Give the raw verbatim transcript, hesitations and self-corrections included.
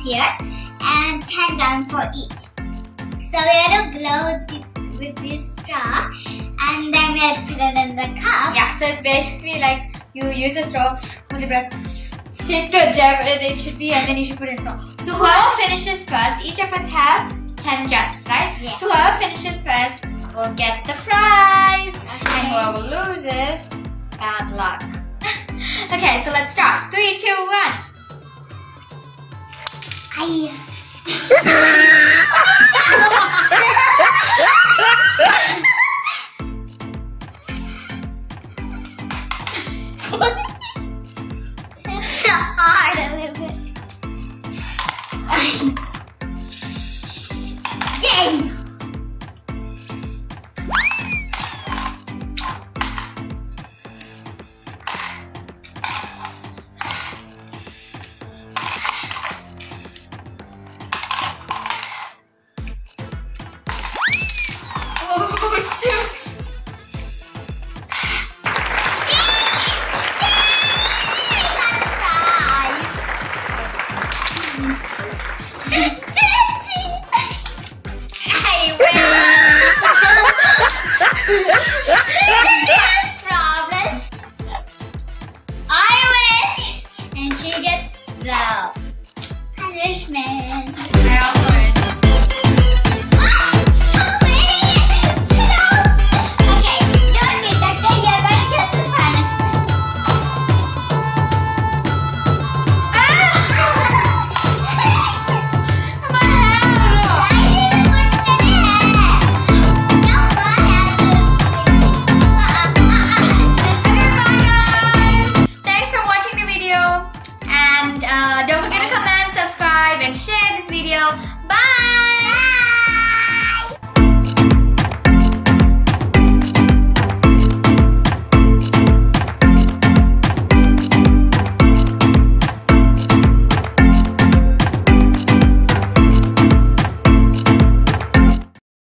here and ten down for each. So we have to blow th with this straw and then we have to put it in the cup. Yeah, so it's basically like you use a straw, hold your breath, take the jab, and it should be, and then you should put it in straw. So whoever finishes first, each of us have ten jugs, right? Yeah. So whoever finishes first will get the prize, Okay. and whoever loses, bad luck. Okay, so let's start. Three, two, one. Ay. It's hard a little bit.